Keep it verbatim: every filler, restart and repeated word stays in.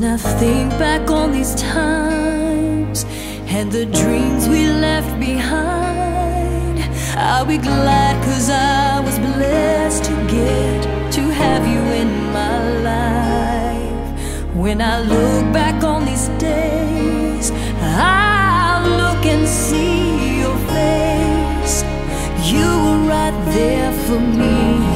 I think back on these times and the dreams we left behind, I'll be glad, 'cause I was blessed to get to have you in my life. When I look back on these days, I'll look and see your face. You were right there for me.